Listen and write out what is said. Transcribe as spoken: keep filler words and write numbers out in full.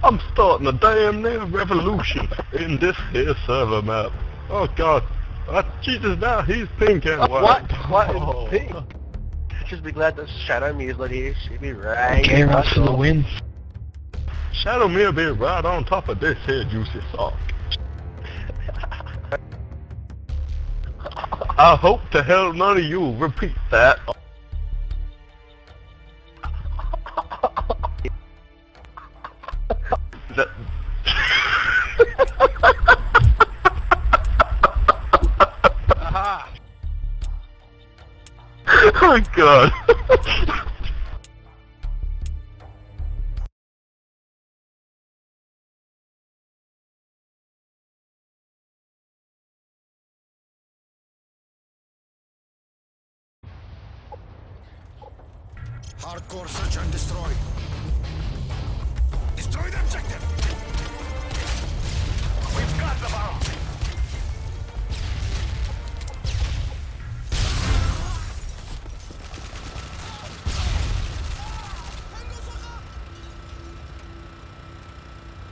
I'm starting a damn near revolution in this here server map. Oh god. Uh, Jesus, now he's pink and Uh, white. what? What Oh. is pink? Just be glad that Shadow Me is not here. She'd be right. Okay, rush for the win. Shadow me be right on top of this here juicy sock. I hope to hell none of you repeat that. that Aha! oh god. Hardcore search and destroy. Destroy them, check